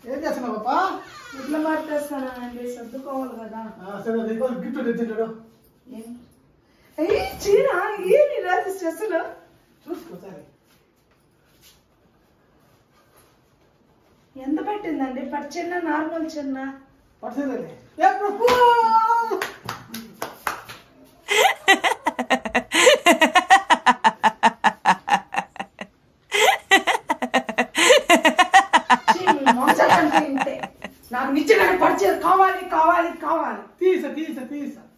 ఏం చేస్తున్నావు పాపా? ఇట్లా మార్చేస్తానండి, సర్దుకోవాలి కదా. సరే గిఫ్ట్ తెచ్చింటాడు. చీర ఏంటి రాసి స్ట్రెస్లో చూసుకో సరే. ఎంత పట్టిందండి? పట్టు చిన్న నార్మల్ చిన్న పట్టుదలే నాకు నిచ్చిన పడిచేది కావాలి కావాలి కావాలి. తీసా